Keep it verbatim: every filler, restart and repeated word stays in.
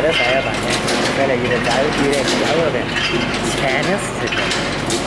saya banyak saya lagi ada tahu dia jauh deh Chinese